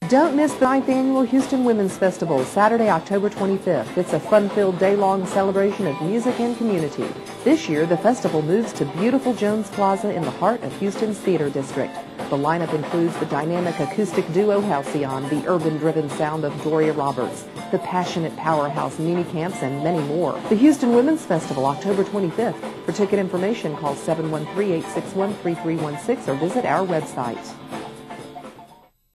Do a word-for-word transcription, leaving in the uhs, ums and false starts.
Don't miss the ninth Annual Houston Women's Festival, Saturday, October twenty-fifth. It's a fun-filled day-long celebration of music and community. This year, the festival moves to beautiful Jones Plaza in the heart of Houston's Theater District. The lineup includes the dynamic acoustic duo Halcyon, the urban-driven sound of Gloria Roberts, the passionate powerhouse Mimi Camps, and many more. The Houston Women's Festival, October twenty-fifth. For ticket information, call seven one three, eight six one, three three one six or visit our website.